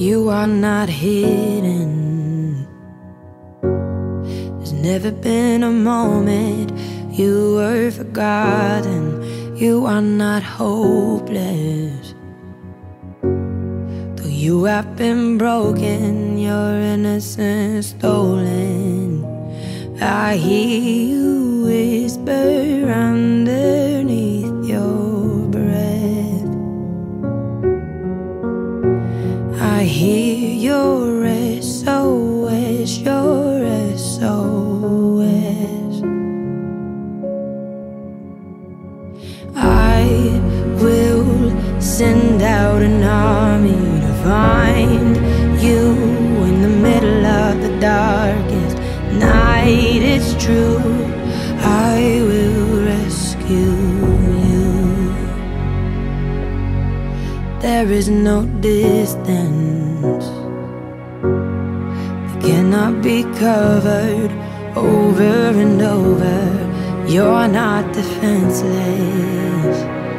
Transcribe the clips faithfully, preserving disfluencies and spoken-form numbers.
You are not hidden. There's never been a moment you were forgotten. You are not hopeless. Though you have been broken, your innocence stolen, I hear you whisper underneath your breath. I hear your S O S, your S O S. I will send out an army to find you in the middle of the darkest night. It's true, I will rescue you. There is no distance that cannot be covered over and over. You're not defenseless.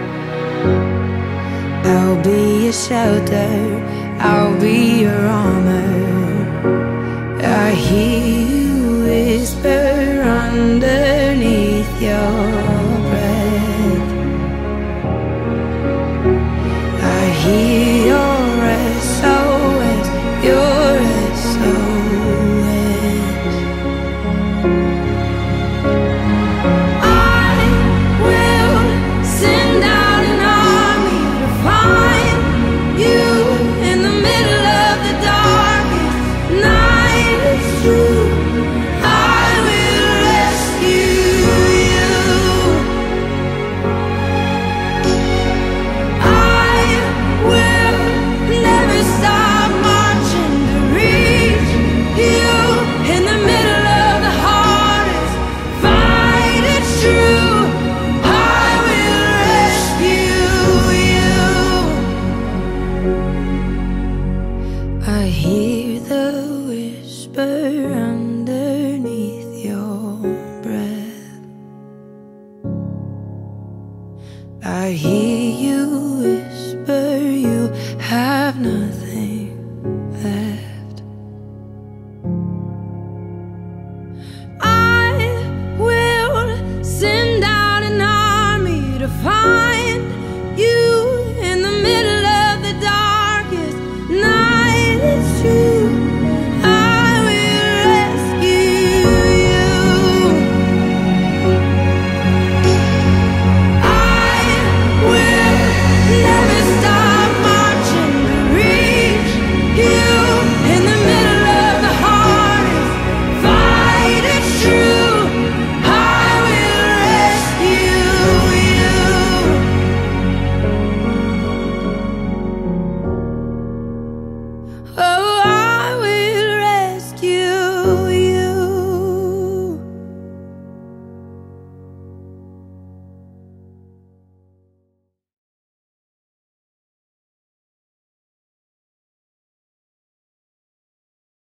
I'll be your shelter, I'll be your armor. I hear you whisper underneath your breath. I hear your S O S, your S O S. I will send out an army to find you in the middle of the darkest night. It's true, I will rescue you. I will never stop marching to reach you in the middle of the hardest fight. It's true, I will rescue you. I hear the whisper underneath your breath. I hear you whisper